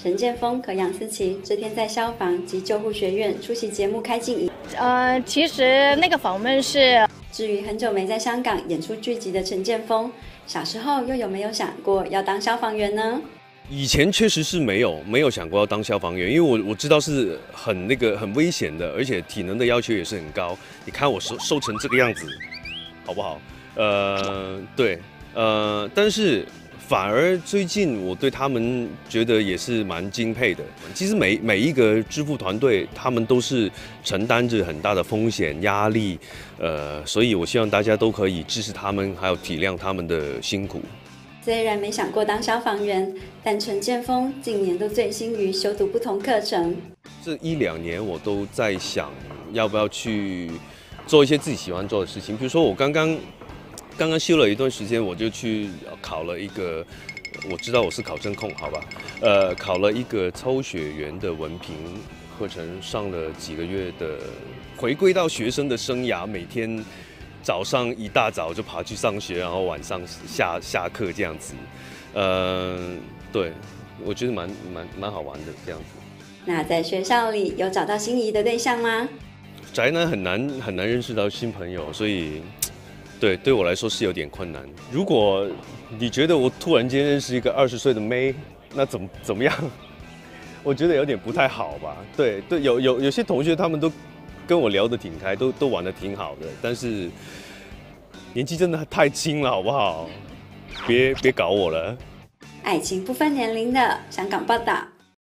陈建锋和杨思琦这天在消防及救护学院出席节目开镜仪。 其实那个访问是。 至于很久没在香港演出剧集的陈建锋，小时候又有没有想过要当消防员呢？ 以前确实是没有想过要当消防员，因为我知道是很危险的，而且体能的要求也是很高。你看我瘦成这个样子，好不好？对，但是反而最近我对他们觉得也是蛮敬佩的。其实每一个支付团队，他们都是承担着很大的风险压力，所以我希望大家都可以支持他们，还有体谅他们的辛苦。 虽然没想过当消防员，但陈建锋近年都醉心于修读不同课程。 这1-2年我都在想，要不要去做一些自己喜欢做的事情。比如说我刚刚休了一段时间，我就去考了一个，我知道我是考证控，好吧？考了一个抽血员的文凭课程，上了几个月的，回归到学生的生涯，每天早上一大早就爬去上学，然后晚上下课这样子。对，我觉得蛮好玩的这样子。 那在学校里有找到心仪的对象吗？ 宅男很难认识到新朋友，所以对我来说是有点困难。如果你觉得我突然间认识一个20岁的妹，那怎么样？我觉得有点不太好吧。对，有些同学他们都跟我聊得挺开，都玩得挺好的，但是年纪真的太轻了，好不好？别搞我了。 爱情不分年龄的香港报道。